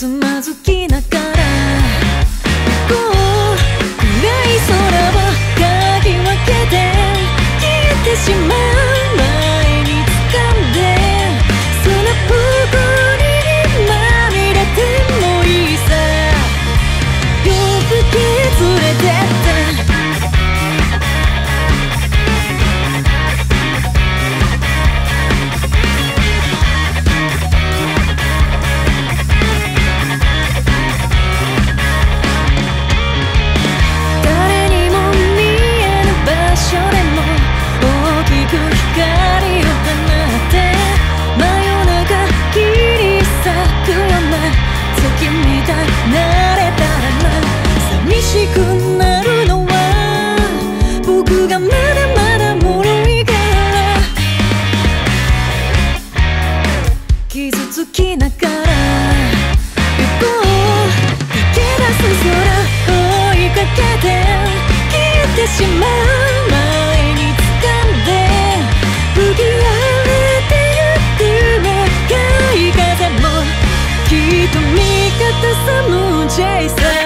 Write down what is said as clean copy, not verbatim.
つまずきながら行こう。暗い空をかき分けて消えてしまう前に掴んで、その僕にまみれてもいいさ。夜更け連れてってくなるのは僕がまだまだ脆いから、傷つきながら行こう。駆け出す空追いかけて消えてしまう前に掴んで、吹き荒れてゆく向かい風もきっと味方さ無邪さ。